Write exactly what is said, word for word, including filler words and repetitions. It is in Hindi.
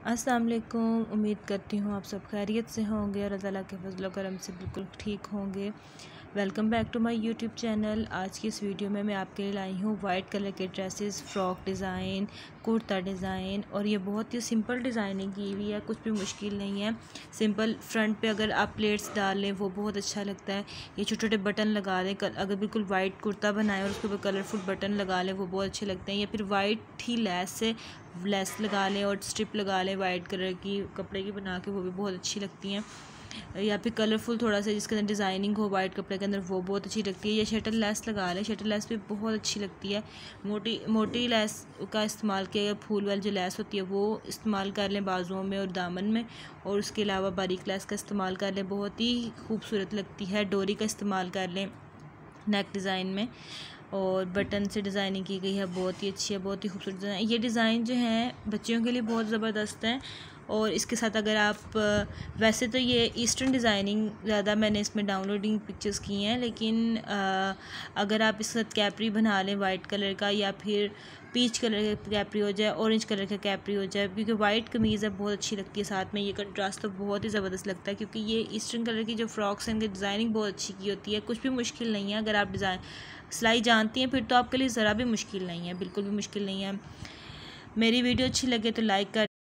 अस्सलाम वालेकुम। उम्मीद करती हूँ आप सब खैरियत से होंगे और अल्लाह ताला के फजल व करम से बिल्कुल ठीक होंगे। Welcome back to my YouTube channel. आज की इस वीडियो में मैं आपके लिए लाई हूँ वाइट कलर के dresses, frock design, kurta design. और ये बहुत ही सिंपल डिज़ाइनिंग की हुई है, कुछ भी मुश्किल नहीं है। सिंपल फ्रंट पे अगर आप प्लेट्स डाल लें वो बहुत अच्छा लगता है। ये छोटे छोटे बटन लगा लें, अगर बिल्कुल वाइट कुर्ता बनाएं और उसके ऊपर कलरफुल बटन लगा लें वो बहुत अच्छे लगते हैं। या फिर वाइट ही लेस से लेस लगा लें और स्ट्रिप लगा लें वाइट कलर की कपड़े की बना के, वो भी बहुत अच्छी लगती हैं। या फिर कलरफुल थोड़ा सा जिसके अंदर डिज़ाइनिंग हो वाइट कपड़े के अंदर, वो बहुत अच्छी लगती है। या शटल लेस लगा लें, शटल लेस भी बहुत अच्छी लगती है। मोटी मोटी लेस का इस्तेमाल किया, फूल वाली जो लेस होती है वो इस्तेमाल कर लें बाजुओं में और दामन में। और उसके अलावा बारीक लेस का इस्तेमाल कर लें, बहुत ही खूबसूरत लगती है। डोरी का इस्तेमाल कर लें नेक डिज़ाइन में, और बटन से डिज़ाइनिंग की गई है, बहुत ही अच्छी है, बहुत ही खूबसूरत डिज़ाइन। ये डिज़ाइन जो है बच्चियों के लिए बहुत ज़बरदस्त है। और इसके साथ अगर आप, वैसे तो ये ईस्टर्न डिज़ाइनिंग ज़्यादा मैंने इसमें डाउनलोडिंग पिक्चर्स की हैं, लेकिन आ, अगर आप इसके साथ कैपरी बना लें वाइट कलर का, या फिर पीच कलर का कैपरी हो जाए, ऑरेंज कलर का कैपरी हो जाए, क्योंकि वाइट कमीज़ है बहुत अच्छी लगती है साथ में। ये कंट्रास्ट तो बहुत ही ज़बरदस्त लगता है, क्योंकि ये ईस्टर्न कलर की जो फ्रॉक्स हैं इनकी डिज़ाइनिंग बहुत अच्छी की होती है। कुछ भी मुश्किल नहीं है, अगर आप डिज़ाइन सिलाई जानती हैं फिर तो आपके लिए ज़रा भी मुश्किल नहीं है, बिल्कुल भी मुश्किल नहीं है। मेरी वीडियो अच्छी लगे तो लाइक कर